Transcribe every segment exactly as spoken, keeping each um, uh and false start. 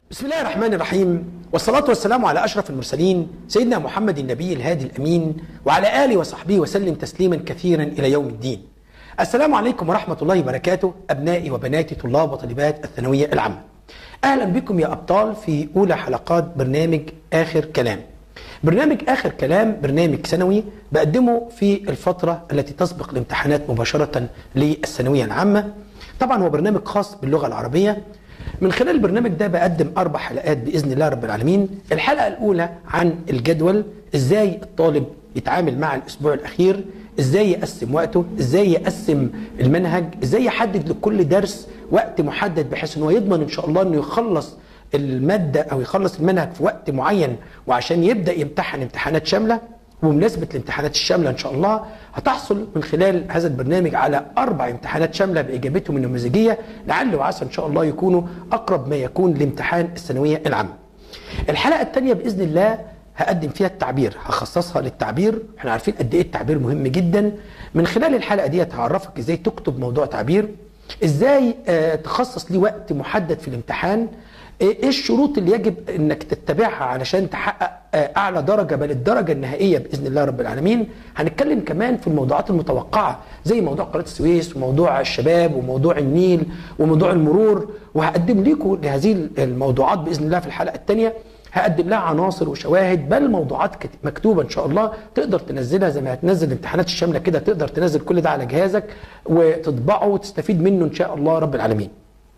بسم الله الرحمن الرحيم، والصلاة والسلام على أشرف المرسلين سيدنا محمد النبي الهادي الأمين وعلى آله وصحبه وسلم تسليما كثيرا إلى يوم الدين. السلام عليكم ورحمة الله وبركاته أبنائي وبناتي طلاب وطالبات الثانوية العامة. أهلا بكم يا أبطال في أولى حلقات برنامج آخر كلام. برنامج آخر كلام برنامج سنوي بقدمه في الفترة التي تسبق الامتحانات مباشرة للثانوية العامة. طبعا هو برنامج خاص باللغة العربية. من خلال البرنامج ده بقدم أربع حلقات بإذن الله رب العالمين. الحلقة الأولى عن الجدول، إزاي الطالب يتعامل مع الأسبوع الأخير، إزاي يقسم وقته، إزاي يقسم المنهج، إزاي يحدد لكل درس وقت محدد بحيث أنه يضمن إن شاء الله أنه يخلص المادة أو يخلص المنهج في وقت معين وعشان يبدأ يمتحن امتحانات شاملة. وبمناسبة الامتحانات الشاملة إن شاء الله هتحصل من خلال هذا البرنامج على أربع امتحانات شاملة بإجابتهم النموذجية، لعل وعسى إن شاء الله يكونوا أقرب ما يكون لامتحان الثانوية العامة. الحلقة الثانية بإذن الله هقدم فيها التعبير، هخصصها للتعبير. احنا عارفين قد إيه التعبير مهم جدا. من خلال الحلقة دي هعرفك إزاي تكتب موضوع تعبير، إزاي آه تخصص ليه وقت محدد في الامتحان، ايه الشروط اللي يجب انك تتبعها علشان تحقق اعلى درجه بل الدرجه النهائيه باذن الله رب العالمين. هنتكلم كمان في الموضوعات المتوقعه زي موضوع قناه السويس وموضوع الشباب وموضوع النيل وموضوع المرور، وهقدم لكم لهذه الموضوعات باذن الله في الحلقه الثانيه. هقدم لها عناصر وشواهد بل موضوعات مكتوبه ان شاء الله تقدر تنزلها زي ما هتنزل الامتحانات الشامله كده، تقدر تنزل كل ده على جهازك وتطبعه وتستفيد منه ان شاء الله رب العالمين.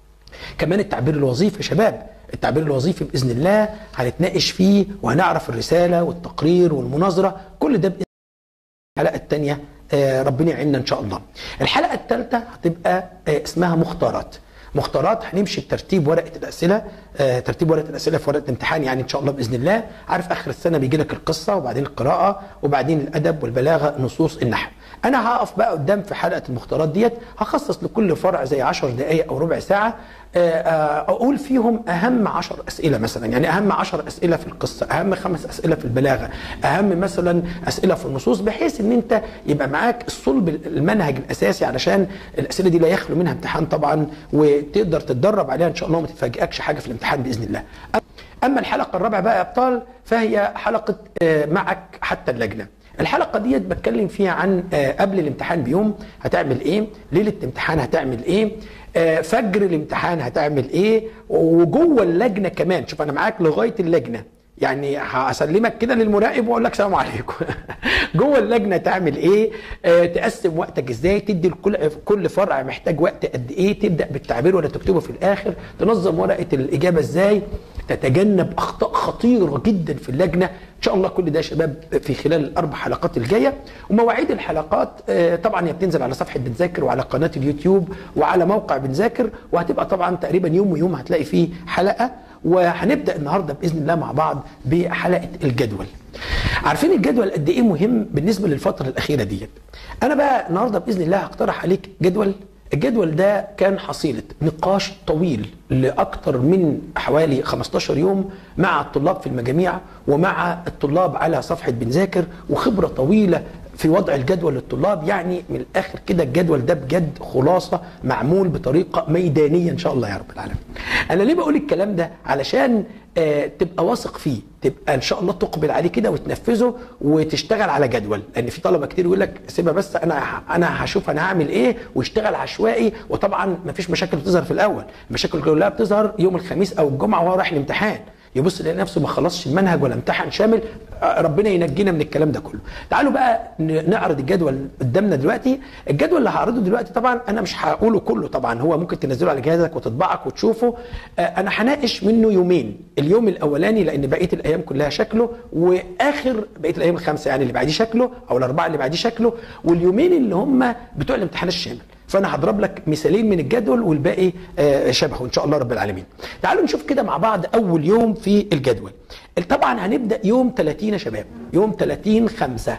كمان التعبير الوظيفي يا شباب، التعبير الوظيفي بإذن الله هنتناقش فيه وهنعرف الرسالة والتقرير والمناظرة، كل ده بإذن الله. الحلقة الثانية آه ربنا يعيننا إن شاء الله. الحلقة الثالثة هتبقى آه اسمها مختارات. مختارات هنمشي بترتيب ورقة الأسئلة، آه ترتيب ورقة الأسئلة في ورقة الامتحان يعني إن شاء الله بإذن الله. عارف آخر السنة بيجي لك القصة وبعدين القراءة وبعدين الأدب والبلاغة نصوص النحو. أنا هقف بقى قدام في حلقة المختارات ديت هخصص لكل فرع زي عشر دقايق أو ربع ساعة أقول فيهم أهم عشر أسئلة مثلا، يعني أهم عشر أسئلة في القصة، أهم خمس أسئلة في البلاغة، أهم مثلا أسئلة في النصوص، بحيث إن أنت يبقى معاك الصلب المنهج الأساسي علشان الأسئلة دي لا يخلو منها امتحان طبعا، وتقدر تتدرب عليها إن شاء الله وما تتفاجئكش حاجة في الامتحان بإذن الله. أما الحلقة الرابعة بقى يا أبطال فهي حلقة معك حتى اللجنة. الحلقة دي بتكلم فيها عن قبل الامتحان بيوم هتعمل ايه، ليلة الامتحان هتعمل ايه، فجر الامتحان هتعمل ايه، وجوه اللجنة كمان. شوف انا معاك لغاية اللجنة، يعني هسلمك كده للمراقب واقول لك سلام عليكم. جوه اللجنه تعمل ايه، آه تقسم وقتك ازاي، تدي لكل كل فرع محتاج وقت قد ايه، تبدا بالتعبير ولا تكتبه في الاخر، تنظم ورقه الاجابه ازاي، تتجنب اخطاء خطيره جدا في اللجنه. ان شاء الله كل ده يا شباب في خلال الاربع حلقات الجايه. ومواعيد الحلقات آه طبعا هي بتنزل على صفحه بنذاكر وعلى قناه اليوتيوب وعلى موقع بنذاكر، وهتبقى طبعا تقريبا يوم ويوم هتلاقي فيه حلقه. وهنبدأ النهاردة بإذن الله مع بعض بحلقة الجدول. عارفين الجدول قد إيه مهم بالنسبة للفترة الأخيرة دي؟ أنا بقى النهاردة بإذن الله هقترح عليك جدول. الجدول ده كان حصيلة نقاش طويل لأكثر من حوالي خمستاشر يوم مع الطلاب في المجاميع ومع الطلاب على صفحة بنذاكر، وخبرة طويلة في وضع الجدول للطلاب. يعني من الآخر كده الجدول ده بجد خلاصة معمول بطريقة ميدانية إن شاء الله يا رب العالمين. أنا ليه بقول الكلام ده؟ علشان آه تبقى واثق فيه، تبقى إن شاء الله تقبل عليه كده وتنفذه وتشتغل على جدول. لأن في طلبة كتير يقول لك سيبها بس أنا أنا هشوف أنا هعمل إيه ويشتغل عشوائي. وطبعا مفيش مشاكل بتظهر في الأول، المشاكل كلها بتظهر يوم الخميس أو الجمعة وهو رايح الامتحان، يبص يلاقي نفسه ما خلصش المنهج ولا امتحان شامل. ربنا ينجينا من الكلام ده كله. تعالوا بقى نعرض الجدول قدامنا دلوقتي. الجدول اللي هعرضه دلوقتي طبعا انا مش هقوله كله، طبعا هو ممكن تنزله على جهازك وتطبعك وتشوفه. انا هناقش منه يومين، اليوم الاولاني لان بقيه الايام كلها شكله، واخر بقيه الايام الخمسه يعني اللي بعديه شكله، او الاربعه اللي بعديه شكله، واليومين اللي هم بتوع الامتحان الشامل. فانا هضرب لك مثالين من الجدول والباقي شبهه ان شاء الله رب العالمين. تعالوا نشوف كده مع بعض اول يوم في الجدول. طبعا هنبدا يوم ثلاثين يا شباب، يوم ثلاثين خمسة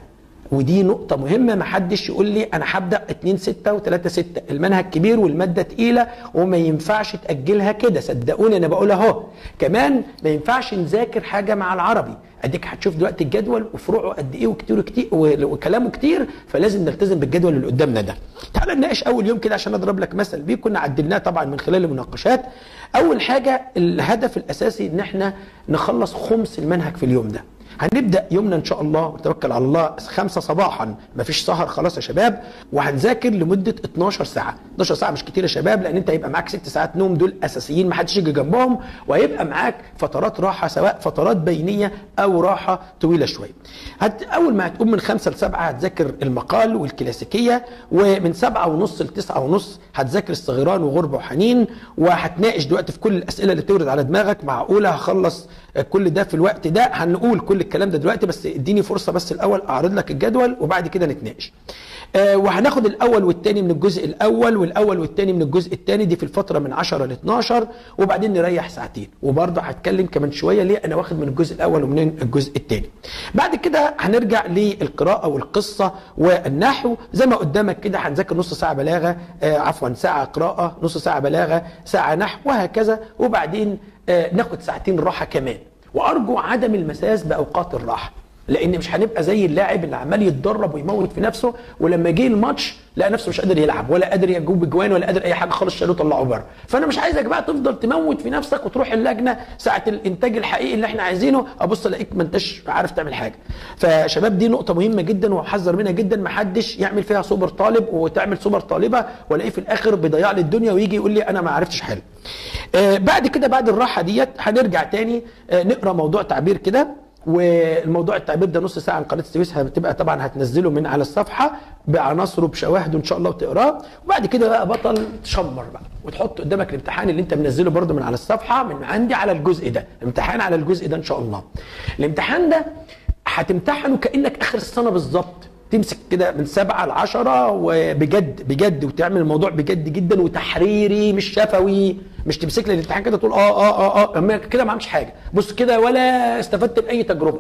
ودي نقطة مهمة، محدش يقول لي أنا هبدأ اتنين ستة وتلاتة ستة، المنهج كبير والمادة تقيلة وما ينفعش تأجلها كده، صدقوني أنا بقول أهو. كمان ما ينفعش نذاكر حاجة مع العربي، أديك هتشوف دلوقتي الجدول وفروعه قد إيه وكتير كتير وكلامه كتير، فلازم نلتزم بالجدول اللي قدامنا ده. تعال نناقش أول يوم كده عشان أضرب لك مثل بيه، كنا عدلناه طبعا من خلال المناقشات. أول حاجة الهدف الأساسي إن إحنا نخلص خمس المنهج في اليوم ده. هنبدا يومنا ان شاء الله ونتوكل على الله خمسة صباحا، مفيش سهر خلاص يا شباب، وهنذاكر لمده اتناشر ساعه. اتناشر ساعه مش كتير يا شباب، لان انت هيبقى معاك ست ساعات نوم دول اساسيين ما حدش يجي جنبهم، وهيبقى معاك فترات راحه سواء فترات بينيه او راحه طويله شويه. هت اول ما هتقوم من خمسة لسبعة هتذاكر المقال والكلاسيكيه، ومن سبعة ونص لتسعة ونص هتذاكر الصغيران وغربه وحنين، وهتناقش دلوقتي في كل الاسئله اللي تورد على دماغك. معقوله هخلص كل ده في الوقت ده؟ هنقول كل الكلام ده دلوقتي، بس اديني فرصه بس الاول اعرض لك الجدول وبعد كده نتناقش. آه وهناخد الاول والثاني من الجزء الاول والاول والثاني من الجزء الثاني، دي في الفتره من عشرة ل اتناشر، وبعدين نريح ساعتين. وبرضه هتكلم كمان شويه ليه انا واخد من الجزء الاول ومن الجزء الثاني. بعد كده هنرجع للقراءه والقصه والنحو زي ما قدامك كده. هنذاكر نص ساعه بلاغه، آه عفوا ساعه قراءه، نص ساعه بلاغه، ساعه نحو، وهكذا. وبعدين آه ناخد ساعتين راحه كمان. وارجو عدم المساس باوقات الراحه، لان مش هنبقى زي اللاعب اللي عمال يتدرب ويموت في نفسه، ولما جه الماتش لقى نفسه مش قادر يلعب ولا قادر يجوب اجوان ولا قادر اي حاجه خالص، شالوه طلعوه بره. فانا مش عايزك بقى تفضل تموت في نفسك وتروح اللجنه ساعه الانتاج الحقيقي اللي احنا عايزينه ابص الاقيك ما انتش عارف تعمل حاجه. فشباب دي نقطه مهمه جدا وحذر منها جدا، ما حدش يعمل فيها سوبر طالب وتعمل سوبر طالبه والاقيه في الاخر بيضيع لي الدنيا ويجي يقول لي انا ما عرفتش حل. آه بعد كده بعد الراحه ديت هنرجع تاني آه نقرا موضوع تعبير كده، والموضوع التعبير ده نص ساعه عن قناه السويس، هتبقى طبعا هتنزله من على الصفحه بعناصره بشواهده ان شاء الله وتقراه. وبعد كده بقى بطل تشمر بقى وتحط قدامك الامتحان اللي انت منزله برده من على الصفحه من عندي على الجزء ده، امتحان على الجزء ده ان شاء الله. الامتحان ده هتمتحنه كانك اخر السنه بالظبط، تمسك كده من سبعة لعشرة وبجد بجد وتعمل الموضوع بجد جدا وتحريري مش شفوي، مش تمسك لي الامتحان كده تقول اه اه اه اه كده ما عملتش حاجه، بص كده ولا استفدت باي تجربه.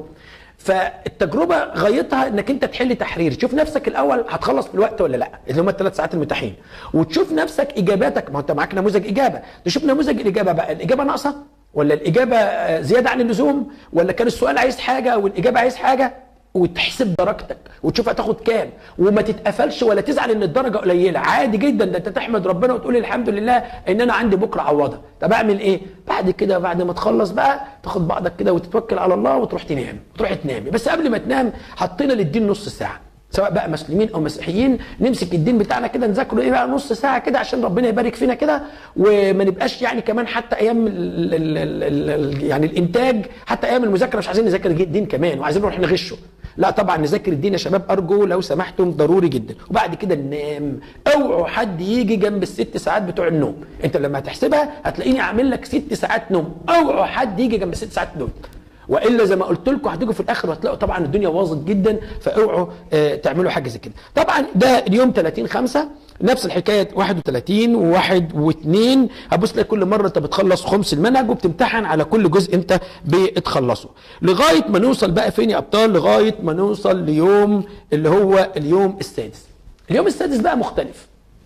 فالتجربه غايتها انك انت تحل تحرير، تشوف نفسك الاول هتخلص في الوقت ولا لا، اللي هم الثلاث ساعات المتاحين، وتشوف نفسك اجاباتك، ما انت معاك نموذج اجابه، تشوف نموذج الاجابه بقى الاجابه ناقصه ولا الاجابه زياده عن اللزوم، ولا كان السؤال عايز حاجه والاجابه عايز حاجه، وتحسب درجتك وتشوف هتاخد كام، وما تتقفلش ولا تزعل ان الدرجه قليله، عادي جدا، ده انت تحمد ربنا وتقول الحمد لله ان انا عندي بكره عوضها. طب اعمل ايه؟ بعد كده بعد ما تخلص بقى تاخد بعضك كده وتتوكل على الله وتروح تنام، تروح تنامي. بس قبل ما تنام حطينا للدين نص ساعه، سواء بقى مسلمين او مسيحيين، نمسك الدين بتاعنا كده نذاكره ايه بقى نص ساعه كده عشان ربنا يبارك فينا كده، وما نبقاش يعني كمان حتى ايام ال ال ال ال يعني الانتاج، حتى ايام المذاكره مش عايزين نذاكر الدين كمان وعايزين نروح نغشه. لا طبعا نذاكر الدين يا شباب، ارجو لو سمحتم ضروري جدا. وبعد كده ننام، اوعوا حد يجي جنب الست ساعات بتوع النوم، انت لما هتحسبها هتلاقيني عامل لك ست ساعات نوم، اوعوا حد يجي جنب الست ساعات نوم، والا زي ما قلت لكم هتيجوا في الاخر وهتلاقوا طبعا الدنيا باظت جدا، فاوعوا آه تعملوا حاجه زي كده. طبعا ده اليوم تلاتين خمسة، نفس الحكايه واحد وتلاتين وواحد واثنين، هبص لك كل مره انت بتخلص خمس المنهج وبتمتحن على كل جزء انت بتخلصه، لغايه ما نوصل بقى فين يا ابطال؟ لغايه ما نوصل ليوم اللي هو اليوم السادس. اليوم السادس بقى مختلف.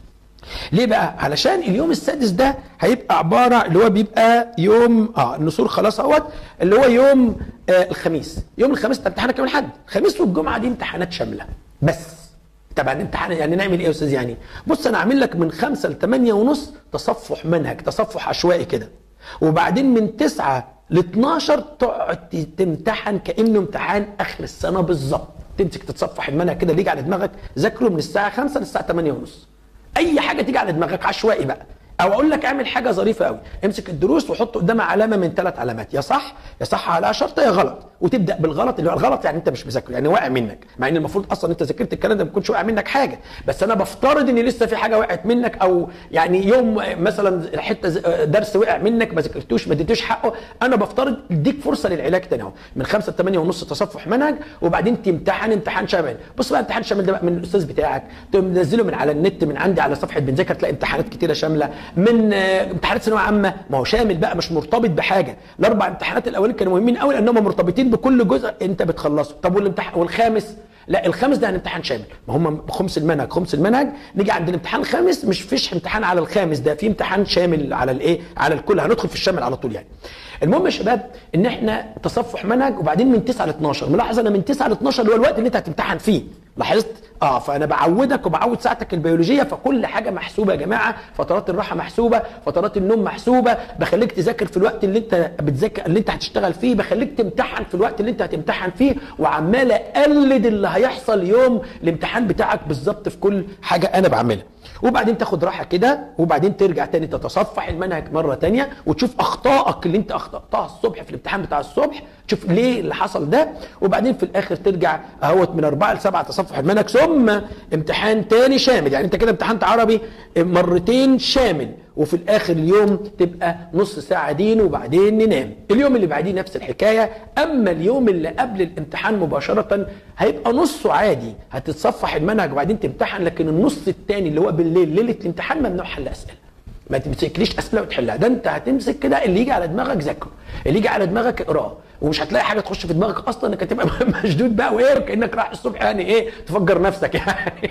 ليه بقى؟ علشان اليوم السادس ده هيبقى عباره اللي هو بيبقى يوم اه النسور خلاص اهوت، اللي هو يوم آه الخميس. يوم الخميس انت امتحانك يوم الاحد، الخميس والجمعه دي امتحانات شامله بس. طبعا امتحان يعني نعمل ايه يا استاذ؟ يعني بص انا عامل لك من خمسة لثمانية ونص تصفح منهج، تصفح عشوائي كده، وبعدين من تسعة ل اتناشر تقعد تمتحن كانه امتحان اخر السنه بالظبط، تمسك تتصفح المنهج كده اللي يجي على دماغك ذاكره من الساعه خمسة للساعه ثمانية ونص، اي حاجه تيجي على دماغك عشوائي بقى. او اقول لك اعمل حاجه ظريفه قوي، امسك الدروس وحط قدامها علامه من ثلاث علامات، يا صح يا صح على شرطه يا غلط، وتبدا بالغلط اللي هو الغلط يعني انت مش مذاكره، يعني واقع منك، مع ان المفروض اصلا انت ذاكرت الكلام ده ما يكونش واقع منك حاجه، بس انا بفترض ان لسه في حاجه وقعت منك، او يعني يوم مثلا حته درس وقع منك ما ذاكرتوش ما اديتوش حقه، انا بفترض اديك فرصه للعلاج تاني اهو، من خمسة ل ثمانية ونص تصفح منهج، وبعدين تمتحن امتحان شامل. بص بقى امتحان شامل ده بقى من الاستاذ بتاعك، تنزله من على النت من عندي على صفحه بنذاكر، تلاقي امتحانات كتيره شامله، من امتحانات ثانويه عامه ما هو شامل بقى مش مرتبط بحاجه. الاربع امتحانات الاولين كانوا مهمين قوي لانهم مرتبطين بكل جزء انت بتخلصه. طب والامتحان والخامس لا الخامس ده هنمتحن شامل، ما هم خمس المنهج خمس المنهج، نيجي عند الامتحان الخامس مش فيش امتحان على الخامس ده، في امتحان شامل على الايه، على الكل، هندخل في الشامل على طول يعني. المهم يا شباب ان احنا تصفح منهج، وبعدين من تسعة ل اتناشر، ملاحظ انا من تسعة ل اتناشر اللي هو الوقت اللي انت هتمتحن فيه، لاحظت؟ اه فانا بعودك وبعود ساعتك البيولوجيه، فكل حاجه محسوبه يا جماعه، فترات الراحه محسوبه، فترات النوم محسوبه، بخليك تذاكر في الوقت اللي انت بتذاكر اللي انت هتشتغل فيه، بخليك تمتحن في الوقت اللي انت هتمتحن فيه، وعمال اقلد اللي هيحصل يوم الامتحان بتاعك بالظبط في كل حاجه انا بعملها. وبعدين تاخد راحه كده، وبعدين ترجع تاني تتصفح المنهج مره تانيه، وتشوف اخطائك اللي انت اخطاتها الصبح في الامتحان بتاع الصبح، تشوف ليه اللي حصل ده، وبعدين في الاخر ترجع اهوت من اربعه لسبعه تصفح المنهج، ثم امتحان تاني شامل. يعني انت كده امتحنت عربي مرتين شامل، وفي الاخر اليوم تبقى نص ساعه دين وبعدين ننام. اليوم اللي بعديه نفس الحكايه، اما اليوم اللي قبل الامتحان مباشره هيبقى نصه عادي، هتتصفح المنهج وبعدين تمتحن، لكن النص الثاني اللي هو بالليل ليله الامتحان ممنوع حل اسئله. ما تمسكليش اسئله وتحلها، ده انت هتمسك كده اللي يجي على دماغك ذاكره، اللي يجي على دماغك اقراه، ومش هتلاقي حاجه تخش في دماغك اصلا، انك هتبقى مشدود بقى وايه، كانك رايح الصبح يعني ايه تفجر نفسك يعني.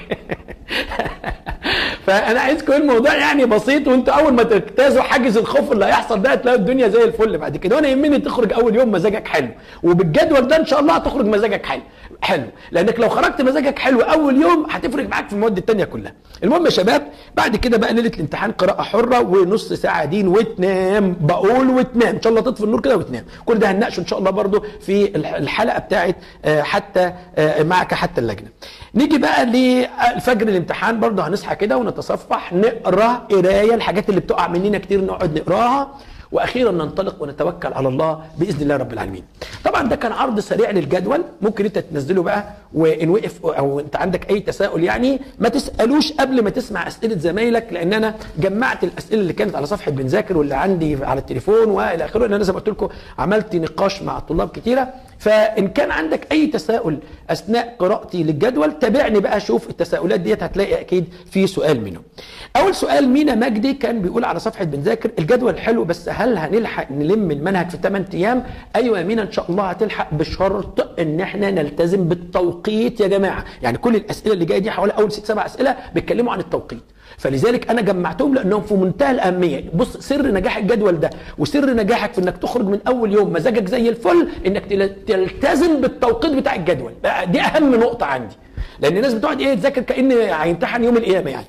فانا عايزكم الموضوع يعني بسيط، وانت اول ما تجتازوا حاجز الخوف اللي هيحصل ده هتلاقي الدنيا زي الفل بعد كده. وانا يهمني تخرج اول يوم مزاجك حلو، وبالجدول ده ان شاء الله هتخرج مزاجك حلو حلو، لانك لو خرجت مزاجك حلو اول يوم هتفرق معاك في المواد الثانيه كلها. المهم يا شباب بعد كده بقى ليله الامتحان قراءه حره ونص ساعه دين وتنام، بقول وتنام ان شاء الله، تطفي النور كده وتنام. كل ده هنناقشه ان شاء الله برضو في الحلقه بتاعت حتى معك حتى اللجنه. نيجي بقى للفجر الامتحان، برضو هنصحى كده ونتصفح نقرا قرايه الحاجات اللي بتقع مننا كتير نقعد نقراها، واخيرا ننطلق ونتوكل على الله باذن الله رب العالمين. طبعا ده كان عرض سريع للجدول، ممكن انت تنزله بقى، وان وقف او انت عندك اي تساؤل يعني ما تسالوش قبل ما تسمع اسئله زمايلك، لان انا جمعت الاسئله اللي كانت على صفحه بنذاكر واللي عندي على التليفون والى اخره، لان انا زي ما قلت لكم عملت نقاش مع الطلاب كتيره. فان كان عندك اي تساؤل اثناء قراءتي للجدول تابعني بقى، شوف التساؤلات ديت هتلاقي اكيد في سؤال منهم. اول سؤال مينا مجدي كان بيقول على صفحه بنذاكر الجدول حلو، بس هل هنلحق نلم المنهج في ثمانية ايام؟ ايوه يا مينا ان شاء الله هتلحق، بشرط ان احنا نلتزم بالتوقيت يا جماعه. يعني كل الاسئله اللي جايه دي حوالي اول ست سبع اسئله بيتكلموا عن التوقيت، فلذلك انا جمعتهم لانهم في منتهى الاهميه. بص سر نجاح الجدول ده وسر نجاحك في انك تخرج من اول يوم مزاجك زي الفل انك تلتزم بالتوقيت بتاع الجدول، دي اهم نقطه عندي، لان الناس بتقعد ايه تذاكر كأن هيمتحن يوم القيامه يعني.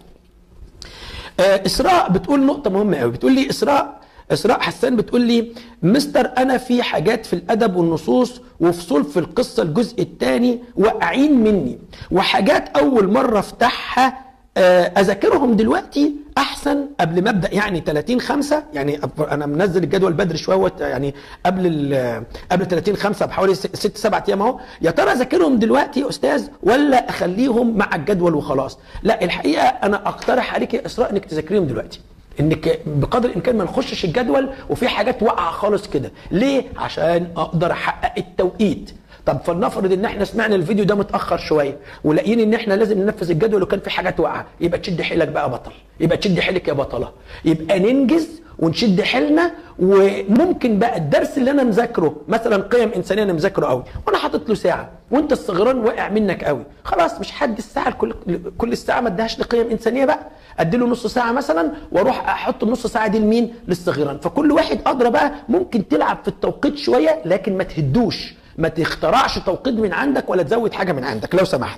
آه اسراء بتقول نقطه مهمه قوي، بتقول لي اسراء اسراء حسان بتقول لي مستر انا في حاجات في الادب والنصوص وفصول في القصه الجزء الثاني واقعين مني، وحاجات اول مره افتحها اذاكرهم دلوقتي احسن قبل ما ابدا يعني ثلاثين خمسة، يعني انا منزل الجدول بدري شويه يعني قبل قبل ثلاثين خمسة بحوالي ست سبع ايام اهو. يا ترى اذاكرهم دلوقتي يا استاذ ولا اخليهم مع الجدول وخلاص؟ لا الحقيقه انا اقترح عليك يا اسراء انك تذاكريهم دلوقتي، انك بقدر الامكان ما نخشش الجدول وفي حاجات واقعه خالص كده. ليه؟ عشان اقدر احقق التوقيت. طب فلنفرض ان احنا سمعنا الفيديو ده متاخر شويه ولقينا ان احنا لازم ننفذ الجدول وكان في حاجات واقعه، يبقى تشد حيلك بقى بطل، يبقى تشد حيلك يا بطله، يبقى ننجز ونشد حيلنا. وممكن بقى الدرس اللي انا مذاكره مثلا قيم انسانيه انا مذاكره قوي وانا حاطط له ساعه وانت الصغران واقع منك قوي، خلاص مش حد الساعه كل كل الساعه ما اديهاش لقيم انسانيه بقى، ادي له نص ساعه مثلا واروح احط النص ساعه دي لمين؟ للصغيران. فكل واحد ادرى بقى، ممكن تلعب في التوقيت شويه لكن ما تهدوش، ما تخترعش توقيت من عندك ولا تزود حاجه من عندك لو سمحت.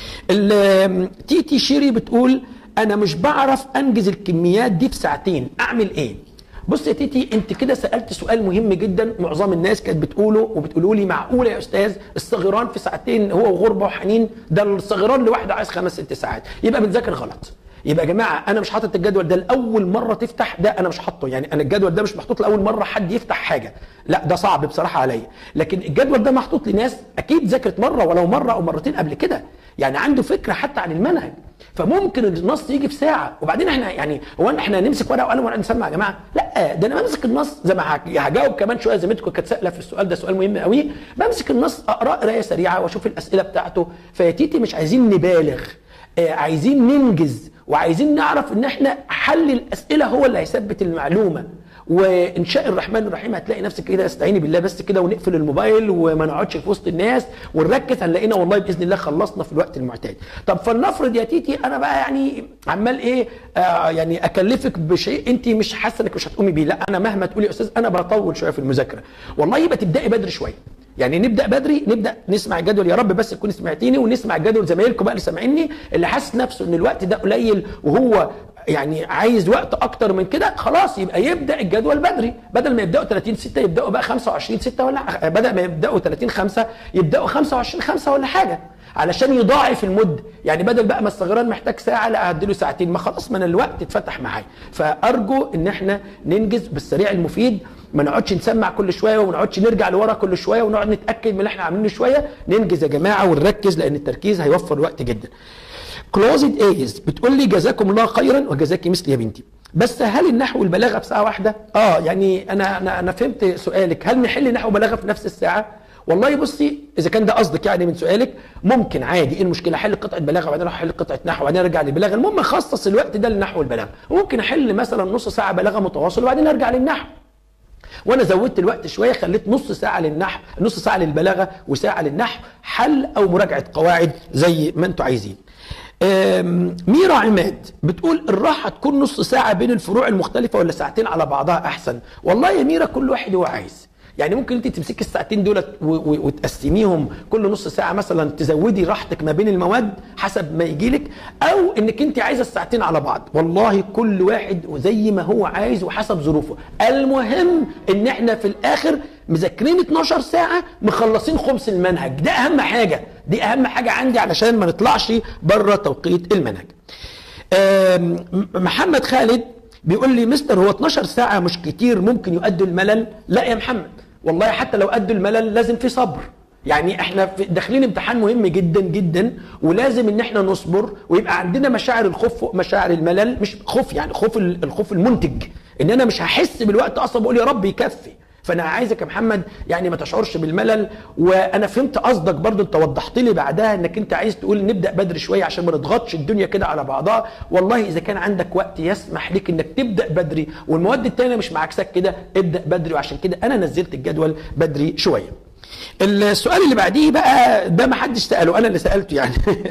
تيتي شيري بتقول انا مش بعرف انجز الكميات دي في ساعتين، اعمل ايه؟ بص يا تيتي انت كده سالت سؤال مهم جدا، معظم الناس كانت بتقوله وبتقولوا لي معقوله يا استاذ الصغيران في ساعتين هو وغربه وحنين؟ ده الصغيران لوحده عايز خمس ست ساعات، يبقى بنذاكر غلط. يبقى يا جماعه انا مش حاطط الجدول ده لاول مره تفتح، ده انا مش حاطه، يعني انا الجدول ده مش محطوط لاول مره حد يفتح حاجه، لا ده صعب بصراحه عليا، لكن الجدول ده محطوط لناس اكيد ذاكرت مره ولو مره او مرتين قبل كده، يعني عنده فكره حتى عن المنهج، فممكن النص يجي في ساعه. وبعدين احنا يعني هو احنا نمسك ورقه وقلم ونقعد نسمع يا جماعه؟ لا ده انا بمسك النص زي ما هجاوب كمان شويه، زميلتكم كانت سائله في السؤال ده سؤال مهم قوي، بمسك النص اقرا قرايه سريعه واشوف الاسئله بتاعته. فيا تيتي مش عايزين نبالغ، آه عايزين ننجز، وعايزين نعرف ان احنا حل الاسئله هو اللي هيثبت المعلومه، وان شاء الرحمن الرحيم هتلاقي نفسك كده استعيني بالله بس كده ونقفل الموبايل وما نقعدش في وسط الناس ونركز، هنلاقينا والله باذن الله خلصنا في الوقت المعتاد. طب فلنفرض يا تيتي انا بقى يعني عمال ايه آه يعني اكلفك بشيء انت مش حاسه انك مش هتقومي بيه، لا انا مهما تقولي يا استاذ انا بطول شويه في المذاكره، والله يبقى تبداي بدري شويه. يعني نبدا بدري، نبدا نسمع الجدول، يا رب بس تكوني سمعتيني، ونسمع الجدول زمايلكم بقى اللي سامعيني اللي حاسس نفسه ان الوقت ده قليل وهو يعني عايز وقت اكتر من كده، خلاص يبقى يبدا الجدول بدري، بدل ما يبداوا ثلاثين ستة يبداوا بقى خمسة وعشرين ستة ولا بدل ما يبداوا ثلاثين خمسة يبداوا خمسة وعشرين خمسة ولا حاجه، علشان يضاعف المده. يعني بدل بقى ما الصغيران محتاج ساعه لا هديله ساعتين، ما خلاص من الوقت اتفتح معايا. فارجو ان احنا ننجز بالسريع المفيد، ما نقعدش نسمع كل شويه وما نقعدش نرجع لورا كل شويه ونقعد نتاكد من اللي احنا عاملينه شويه. ننجز يا جماعه ونركز، لان التركيز هيوفر وقت جدا. كلوزد ايز بتقول لي جزاكم الله خيرا وجزاكي مثل يا بنتي، بس هل النحو والبلاغه بساعه واحده؟ اه يعني انا انا انا فهمت سؤالك، هل نحل نحو وبلاغه في نفس الساعه؟ والله بصي اذا كان ده قصدك يعني من سؤالك ممكن عادي، ايه المشكله؟ احل قطعه بلاغه وبعدين احل قطعه نحو وبعدين ارجع للبلاغه، المهم اخصص الوقت ده للنحو والبلاغه. وممكن احل مثلا نص ساعه بلاغه متواصل وبعدين ارجع للنحو، وانا زودت الوقت شويه خليت نص ساعه للنحو، نص ساعه للبلاغه وساعه للنحو، حل او مراجعه قواعد زي ما انتم عايزين. ميرا عماد بتقول الراحه تكون نص ساعه بين الفروع المختلفه ولا ساعتين على بعضها احسن؟ والله يا ميرا كل واحد هو عايز، يعني ممكن انت تمسكي الساعتين دول وتقسميهم كل نص ساعه مثلا، تزودي راحتك ما بين المواد حسب ما يجيلك، او انك انت عايزه الساعتين على بعض. والله كل واحد زي ما هو عايز وحسب ظروفه، المهم ان احنا في الاخر مذاكرين اتناشر ساعه مخلصين خمس المنهج، ده اهم حاجه، دي اهم حاجه عندي علشان ما نطلعش بره توقيت المنهج. محمد خالد بيقول لي مستر هو اتناشر ساعه مش كتير ممكن يؤدوا الملل؟ لا يا محمد والله حتى لو أدوا الملل لازم في صبر، يعني احنا داخلين امتحان مهم جدا جدا ولازم ان احنا نصبر ويبقى عندنا مشاعر الخوف فوق مشاعر الملل، مش خوف يعني خوف الخوف المنتج، ان انا مش هحس بالوقت اصلا بقول يا رب يكفي. فانا عايزك يا محمد يعني ما تشعرش بالملل، وانا فهمت قصدك برضو، انت وضحت لي بعدها انك انت عايز تقول نبدا بدري شويه عشان ما نضغطش الدنيا كده على بعضها. والله اذا كان عندك وقت يسمح لك انك تبدا بدري والمواد الثانيه مش معاكسك كده ابدا بدري، وعشان كده انا نزلت الجدول بدري شويه. السؤال اللي بعديه بقى ده ما حدش ساله، انا اللي سالته يعني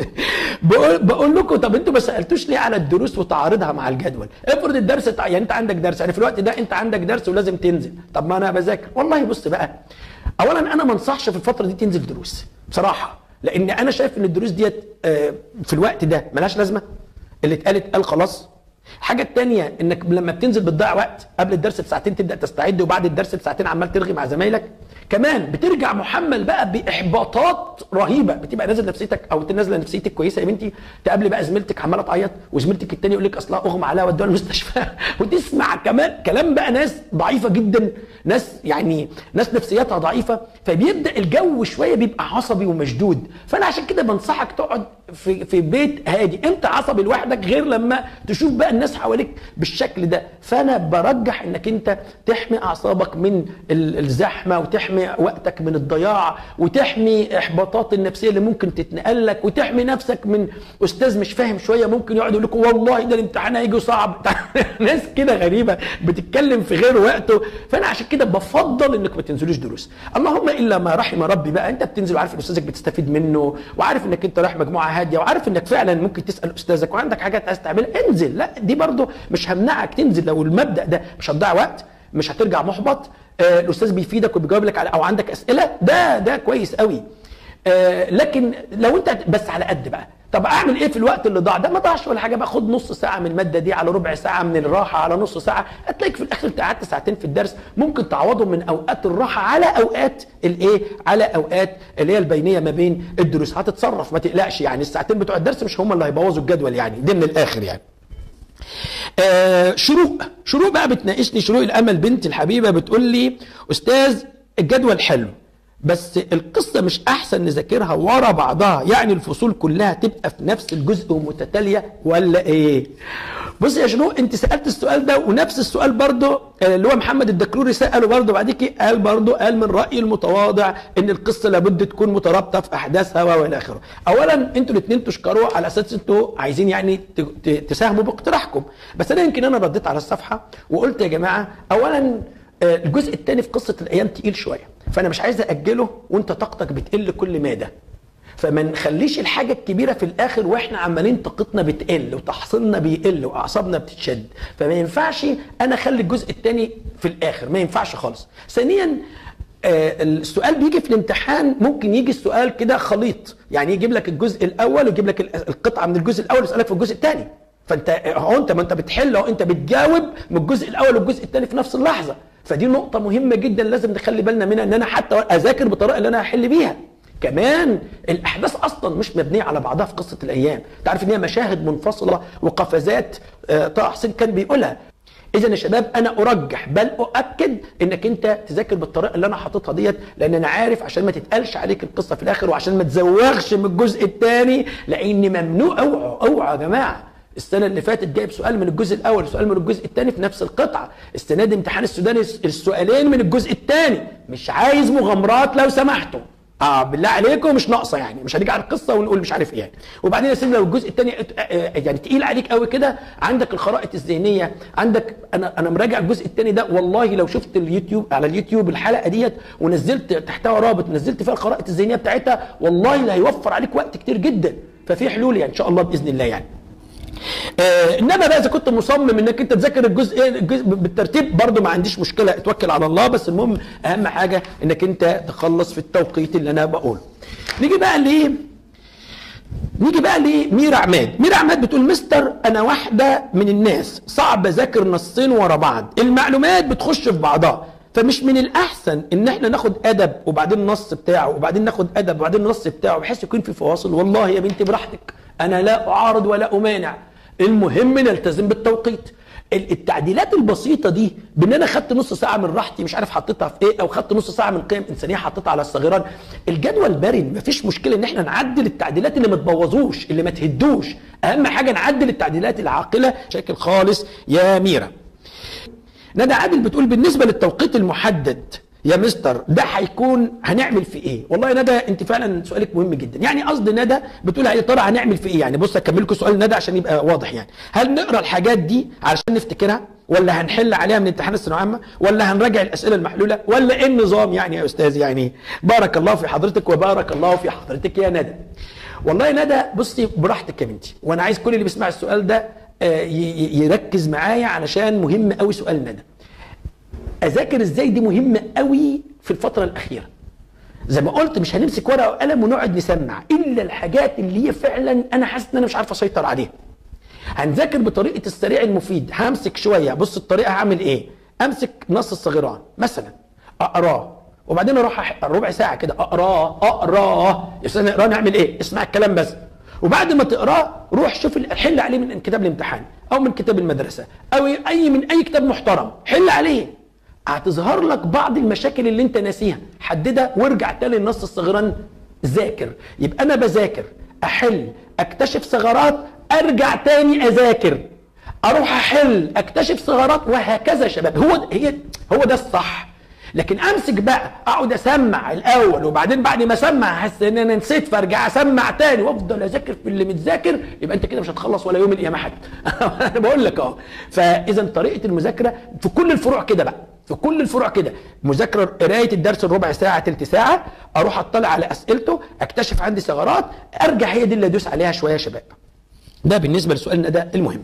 بقول, بقول لكم طب انتوا ما سالتوش ليه على الدروس وتعارضها مع الجدول؟ افرض الدرس يعني انت عندك درس، يعني في الوقت ده انت عندك درس ولازم تنزل، طب ما انا بذاكر. والله بص بقى، اولا انا ما انصحش في الفتره دي تنزل دروس بصراحه، لان انا شايف ان الدروس ديت في الوقت ده ملهاش لازمه، اللي اتقالت قال خلاص. الحاجه الثانيه انك لما بتنزل بتضيع وقت، قبل الدرس بساعتين تبدا تستعد وبعد الدرس بساعتين عمال ترغي مع زمايلك، كمان بترجع محمل بقى باحباطات رهيبه، بتبقى نازل نفسيتك او انت نازله نفسيتك كويسه يا بنتي، تقابلي بقى زميلتك عماله تعيط وزميلتك الثانيه يقول لك اصلها اغمى عليها ودوها المستشفى وتسمع كمان كلام بقى ناس ضعيفه جدا، ناس يعني ناس نفسياتها ضعيفه، فبيبدا الجو شويه بيبقى عصبي ومشدود. فانا عشان كده بنصحك تقعد في في بيت هادي، انت عصبي لوحدك غير لما تشوف بقى الناس حواليك بالشكل ده. فانا برجح انك انت تحمي اعصابك من الزحمه وتحمي وقتك من الضياع وتحمي احباطات النفسيه اللي ممكن تتنقل لك، وتحمي نفسك من استاذ مش فاهم شويه ممكن يقعد يقول لكم والله ده الامتحان هيجي صعب ناس كده غريبه بتتكلم في غير وقته. فانا عشان كده بفضل انك ما تنزلوش دروس، اللهم الا ما رحم ربي بقى انت بتنزل وعارف ان استاذك بتستفيد منه وعارف انك انت رايح مجموعه هاديه وعارف انك فعلا ممكن تسال استاذك وعندك حاجات عايز تعملها، انزل. لا دي برضو مش همنعك تنزل، لو المبدا ده مش هتضيع وقت، مش هترجع محبط، آه الاستاذ بيفيدك وبيجاوب لك على او عندك اسئله، ده ده كويس قوي. آه لكن لو انت بس على قد بقى، طب اعمل ايه في الوقت اللي ضاع ده؟ ما ضاعش ولا حاجه بقى، خد نص ساعه من الماده دي على ربع ساعه من الراحه على نص ساعه، هتلاقيك في الاخر انت قعدت ساعتين في الدرس، ممكن تعوضهم من اوقات الراحه على اوقات الايه؟ على اوقات اللي هي البينيه ما بين الدروس، هتتصرف ما تقلقش، يعني الساعتين بتوع الدرس مش هم اللي هيبوظوا الجدول، يعني دي من الاخر يعني. آه شروق شروق بقى بتناقشني، شروق الامل بنت الحبيبه بتقول لي استاذ الجدول حلو بس القصة مش أحسن نذاكرها ورا بعضها، يعني الفصول كلها تبقى في نفس الجزء ومتتالية ولا إيه؟ بص يا شروق، أنت سألت السؤال ده ونفس السؤال برضه اللي هو محمد الدكروري سأله برضه بعديك، قال برضه قال من رأيي المتواضع إن القصة لابد تكون مترابطة في أحداثها وإلى آخره. أولاً أنتوا الاثنين تشكروا على أساس أنتوا عايزين يعني تساهموا باقتراحكم، بس أنا يمكن أنا رديت على الصفحة وقلت يا جماعة أولاً الجزء الثاني في قصة الأيام تقيل شوية، فأنا مش عايز أجله وأنت طاقتك بتقل كل مادة، فما نخليش الحاجة الكبيرة في الآخر وإحنا عمالين طاقتنا بتقل وتحصيلنا بيقل وأعصابنا بتتشد، فما ينفعش أنا أخلي الجزء الثاني في الآخر، ما ينفعش خالص. ثانياً آه السؤال بيجي في الامتحان ممكن يجي السؤال كده خليط، يعني يجيب لك الجزء الأول ويجيب لك القطعة من الجزء الأول ويسألك في الجزء الثاني، فأنت هو أنت ما أنت بتحل أو أنت بتجاوب من الجزء الأول والجزء الثاني في نفس اللحظة، فدي نقطة مهمة جدا لازم نخلي بالنا منها، ان انا حتى اذاكر بالطريقة اللي انا هحل بيها. كمان الاحداث اصلا مش مبنية على بعضها في قصة الايام، تعرف ان هي مشاهد منفصلة وقفزات طه حسين كان بيقولها. اذا يا شباب انا ارجح بل اؤكد انك انت تذاكر بالطريقة اللي انا حاططها ديت، لان انا عارف عشان ما تتقلش عليك القصة في الاخر وعشان ما تزوغش من الجزء الثاني، لان ممنوع. اوعوا اوعوا يا جماعة، السنة اللي فاتت جايب سؤال من الجزء الأول وسؤال من الجزء الثاني في نفس القطعة، السنة دي امتحان السوداني السؤالين من الجزء الثاني، مش عايز مغامرات لو سمحتوا. اه بالله عليكم مش ناقصة يعني، مش هنيجي على القصة ونقول مش عارف ايه يعني. وبعدين يا سيدي لو الجزء الثاني يعني تقيل عليك قوي كده، عندك الخرائط الذهنية، عندك انا انا مراجع الجزء الثاني ده والله، لو شفت اليوتيوب على اليوتيوب الحلقة ديت ونزلت تحتها رابط ونزلت فيها الخرائط الذهنية بتاعتها، والله لا هيوفر عليك وقت كتير جدا، ففي حلول يعني ان شاء الله باذن الله يعني. آه انما بقى اذا كنت مصمم انك انت تذاكر الجزء, الجزء بالترتيب برضو ما عنديش مشكله، اتوكل على الله، بس المهم اهم حاجه انك انت تخلص في التوقيت اللي انا بقوله. نيجي بقى ليه نيجي بقى لميرا عماد. ميرا عماد بتقول مستر انا واحده من الناس صعب اذاكر نصين ورا بعض، المعلومات بتخش في بعضها، فمش من الاحسن ان احنا ناخد ادب وبعدين النص بتاعه وبعدين ناخد ادب وبعدين النص بتاعه بحيث يكون في فواصل. والله يا بنتي براحتك، انا لا اعارض ولا امانع، المهم نلتزم بالتوقيت. التعديلات البسيطه دي بان انا خدت نص ساعه من راحتي مش عارف حطيتها في ايه، او خدت نص ساعه من قيم انسانيه حطيتها على الصغيران، الجدول مرن، مفيش مشكله ان احنا نعدل التعديلات اللي ما تبوظوش اللي ما تهدوش، اهم حاجه نعدل التعديلات العاقله شكل خالص يا ميرا. ندى عادل بتقول بالنسبه للتوقيت المحدد يا مستر ده هيكون هنعمل في ايه؟ والله يا ندى انت فعلا سؤالك مهم جدا، يعني قصد ندى بتقول يا ترى هنعمل في ايه؟ يعني بص اكمل لكم سؤال ندى عشان يبقى واضح، يعني هل نقرا الحاجات دي علشان نفتكرها؟ ولا هنحل عليها من امتحان الثانويه العامه؟ ولا هنراجع الاسئله المحلوله؟ ولا ايه النظام يعني يا استاذ؟ يعني بارك الله في حضرتك وبارك الله في حضرتك يا ندى. والله يا ندى بصي براحتك يا بنتي، وانا عايز كل اللي بيسمع السؤال ده يركز معايا علشان مهم قوي سؤال ندى. اذاكر ازاي دي مهمه قوي في الفتره الاخيره. زي ما قلت مش هنمسك ورقه وقلم ونقعد نسمع الا الحاجات اللي هي فعلا انا حاسس ان انا مش عارف اسيطر عليها. هنذاكر بطريقه السريع المفيد، همسك شويه، بص الطريقه هعمل ايه؟ امسك نص الصغيران مثلا اقراه وبعدين اروح ربع ساعه كده اقراه اقراه يا استاذ نقراه نعمل ايه؟ اسمع الكلام بس، وبعد ما تقراه روح شوف حل عليه من كتاب الامتحان او من كتاب المدرسه او اي من اي كتاب محترم، حل عليه، هتظهر لك بعض المشاكل اللي انت ناسيها، حددها وارجع تاني للنص الصغيران ذاكر. يبقى انا بذاكر احل اكتشف ثغرات ارجع تاني اذاكر اروح احل اكتشف ثغرات وهكذا يا شباب. هو هي هو ده الصح. لكن امسك بقى اقعد اسمع الاول وبعدين بعد ما اسمع احس ان انا نسيت فارجع اسمع تاني وافضل اذاكر في اللي متذاكر، يبقى انت كده مش هتخلص ولا يوم القيامه حتى. انا بقول لك اهو. فاذا طريقه المذاكره في كل الفروع كده بقى، في كل الفروع كده، مذاكره قرايه الدرس الربع ساعه تلت ساعه، اروح اطلع على اسئلته اكتشف عندي ثغرات ارجع هي دي اللي ادوس عليها شويه يا شباب. ده بالنسبه لسؤالنا ده المهم.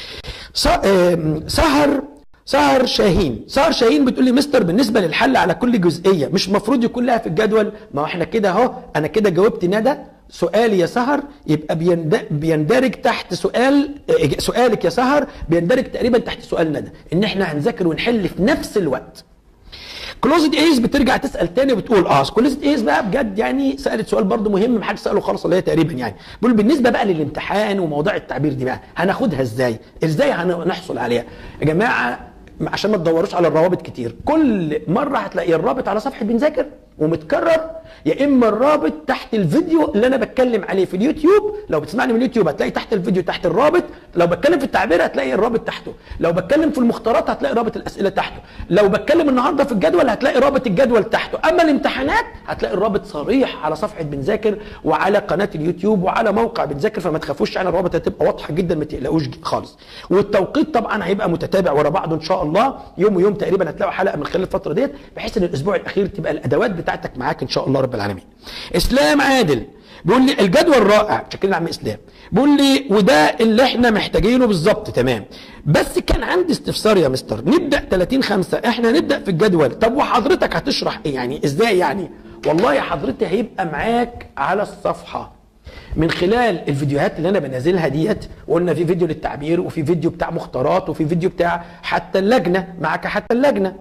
سهر سهر شاهين سهر شاهين بتقول لي مستر بالنسبه للحل على كل جزئيه مش مفروض يكون لها في الجدول؟ ما احنا كده اهو، انا كده جاوبت ندى سؤالي يا سهر، يبقى بيندرج تحت سؤال سؤالك يا سهر بيندرج تقريبا تحت سؤال ندى، ان احنا هنذاكر ونحل في نفس الوقت. كلوزد ايز بترجع تسال تاني وبتقول اه كلوزد ايز بقى بجد يعني سالت سؤال برضو مهم ما حدش ساله خالص اللي هي تقريبا يعني بيقول بالنسبه بقى للامتحان وموضوع التعبير دي بقى هناخدها ازاي؟ ازاي هنحصل عليها؟ يا جماعه عشان ما تدوروش على الروابط كتير، كل مره هتلاقي الرابط على صفحه بنذاكر ومتكرر، يا اما الرابط تحت الفيديو اللي انا بتكلم عليه في اليوتيوب. لو بتسمعني من اليوتيوب هتلاقي تحت الفيديو تحت الرابط، لو بتكلم في التعبير هتلاقي الرابط تحته، لو بتكلم في المختارات هتلاقي رابط الاسئله تحته، لو بتكلم النهارده في الجدول هتلاقي رابط الجدول تحته. اما الامتحانات هتلاقي الرابط صريح على صفحه بنذاكر وعلى قناه اليوتيوب وعلى موقع بنذاكر، فما تخافوش يعني الرابط هتبقى واضحه جدا، ما تقلقوش خالص. والتوقيت طبعا هيبقى متتابع ورا بعضه ان شاء الله، يوم ويوم تقريبا هتلاقوا حلقه من خلال الفتره ديت، بحيث ان الاسبوع الاخير تبقى الادوات بتاعتك معاك ان شاء الله رب العالمين. اسلام عادل بيقول لي الجدول رائع، شكرا عم اسلام. بيقول لي وده اللي احنا محتاجينه بالظبط، تمام. بس كان عندي استفسار يا مستر، نبدا ثلاثين خمسة، احنا نبدا في الجدول، طب وحضرتك هتشرح ايه يعني؟ ازاي يعني؟ والله يا حضرتك هيبقى معاك على الصفحه من خلال الفيديوهات اللي انا بنزلها ديت، وقلنا في فيديو للتعبير وفي فيديو بتاع مختارات وفي فيديو بتاع حتى اللجنه، معك حتى اللجنه.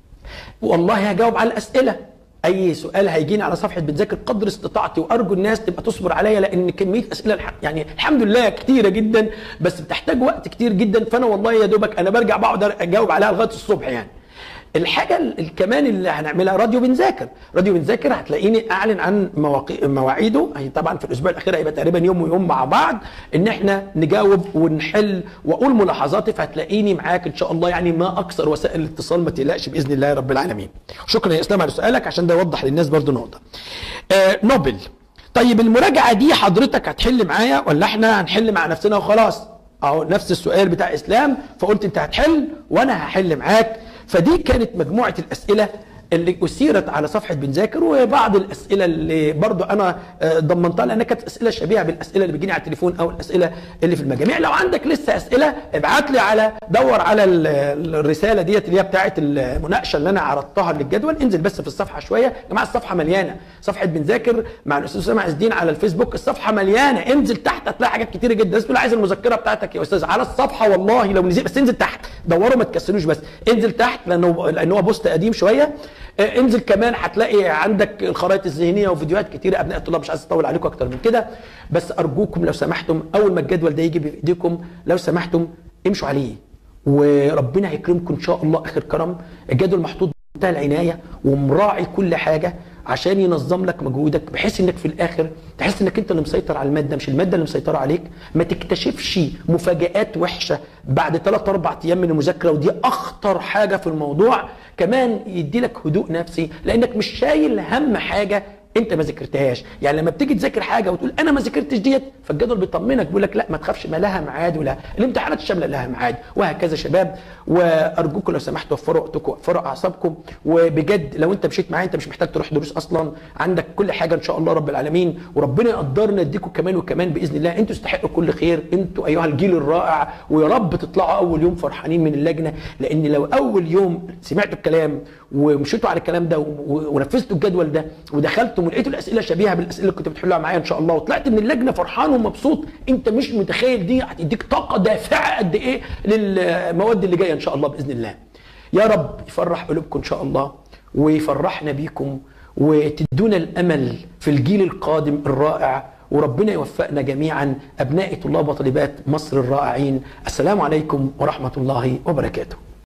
والله هجاوب على الاسئله، اي سؤال هيجيني على صفحه بنذاكر قدر استطاعتي، وارجو الناس تبقى تصبر عليا، لان كميه اسئله يعني الحمد لله كتيره جدا، بس بتحتاج وقت كتير جدا، فانا والله يا دوبك انا برجع بقعد اجاوب عليها لغايه الصبح يعني. الحاجه كمان اللي هنعملها راديو بنذاكر، راديو بنذاكر هتلاقيني اعلن عن مواقي... مواعيده، هي طبعا في الاسبوع الاخير هيبقى تقريبا يوم ويوم مع بعض، ان احنا نجاوب ونحل واقول ملاحظاتي، فهتلاقيني معاك ان شاء الله يعني ما اكثر وسائل الاتصال، ما تقلقش باذن الله رب العالمين. شكرا يا اسلام على سؤالك، عشان ده يوضح للناس برضو نقطه. آه نوبل، طيب المراجعه دي حضرتك هتحل معايا ولا احنا هنحل مع نفسنا وخلاص؟ اهو نفس السؤال بتاع اسلام، فقلت انت هتحل وانا هحل معاك. فدي كانت مجموعة الأسئلة اللي أثيرت على صفحة بنذاكر، وبعض الأسئلة اللي برضو أنا ضمنتها لأنها كانت أسئلة شبيهة بالأسئلة اللي بتجيني على التليفون أو الأسئلة اللي في المجاميع. لو عندك لسه أسئلة ابعت لي على دور على الرسالة ديت اللي هي بتاعت المناقشة اللي أنا عرضتها للجدول، انزل بس في الصفحة شوية يا جماعة، الصفحة مليانة، صفحة بنذاكر مع الأستاذ أسامة عز الدين على الفيسبوك، الصفحة مليانة، انزل تحت هتلاقي حاجات كتيرة جدا. الناس بتقول عايز المذكرة بتاعتك يا أستاذ، على الصفحة والله لو نزل، بس انزل تحت دوروا ما تكسلوش، بس انزل تحت لأنه لأنه هو بوست قديم شوية. انزل كمان هتلاقي عندك الخرائط الذهنيه وفيديوهات كتيره. ابناء الطلاب مش عايز اطول عليكم اكتر من كده، بس ارجوكم لو سمحتم اول ما الجدول ده يجي بايديكم لو سمحتم امشوا عليه، وربنا هيكرمكم ان شاء الله اخر كرم. الجدول محطوط بمنتهى العنايه ومراعي كل حاجه عشان ينظم لك مجهودك، بحيث انك في الاخر تحس انك انت اللي مسيطر على الماده مش الماده اللي مسيطره عليك. ما تكتشفش مفاجآت وحشه بعد ثلاث اربع ايام من المذاكره، ودي اخطر حاجه في الموضوع. كمان يدي لك هدوء نفسي لانك مش شايل هم حاجه انت ما ذاكرتهاش. يعني لما بتيجي تذاكر حاجه وتقول انا ما ذاكرتش ديت، فالجدول بيطمنك بيقول لك لا ما تخافش، ما لها ميعاد، ولا الامتحانات الشامله لها ميعاد، وهكذا شباب. وارجوكم لو سمحتوا وفروا وقتكم وفروا اعصابكم، وبجد لو انت مشيت معايا انت مش محتاج تروح دروس اصلا، عندك كل حاجه ان شاء الله رب العالمين، وربنا يقدرنا يديكم كمان وكمان باذن الله. انتوا تستحقوا كل خير، انتوا ايها الجيل الرائع، ويا رب تطلعوا اول يوم فرحانين من اللجنه، لان لو اول يوم سمعتوا الكلام ومشيتوا على الكلام ده ونفذتوا الجدول ده ودخلتوا ولقيتوا الاسئله شبيهه بالاسئله اللي كنتوا بتحلوها معايا ان شاء الله، وطلعت من اللجنه فرحان ومبسوط، انت مش متخيل دي هتديك طاقه دافعه قد ايه للمواد اللي جايه ان شاء الله باذن الله. يا رب يفرح قلوبكم ان شاء الله ويفرحنا بيكم، وتدونا الامل في الجيل القادم الرائع، وربنا يوفقنا جميعا ابناء طلاب وطالبات مصر الرائعين. السلام عليكم ورحمه الله وبركاته.